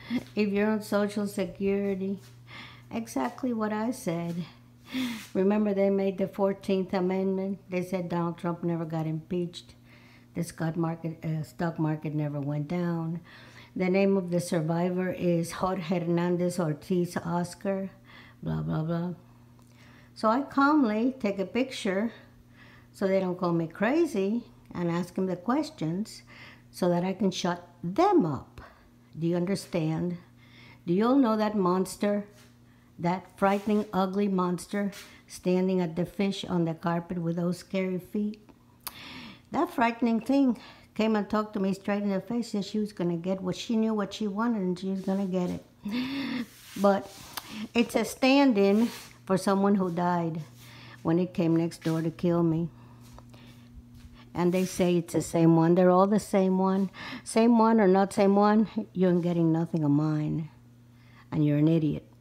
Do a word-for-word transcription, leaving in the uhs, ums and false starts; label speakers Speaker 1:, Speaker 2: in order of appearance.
Speaker 1: if you're on Social Security. Exactly what I said. Remember, they made the fourteenth Amendment? They said Donald Trump never got impeached. The stock market, uh, stock market never went down. The name of the survivor is Jorge Hernandez Ortiz Oscar, blah, blah, blah. So I calmly take a picture so they don't call me crazy and ask them the questions so that I can shut them up. Do you understand? Do you all know that monster? That frightening, ugly monster standing at the fish on the carpet with those scary feet? That frightening thing came and talked to me straight in the face, said she was going to get what she knew what she wanted and she was going to get it. But it's a stand-in for someone who died when it came next door to kill me. And they say it's the same one. They're all the same one. Same one or not same one, you ain't getting nothing of mine. And you're an idiot.